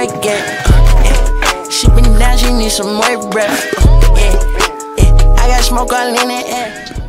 again. She been down, she need some more breath. I got smoke all in the air.